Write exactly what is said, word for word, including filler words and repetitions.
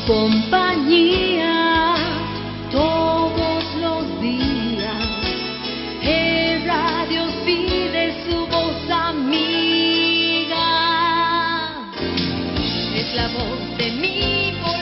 compañía todos los días. El radio pide su voz amiga. Es la voz de mi corazón.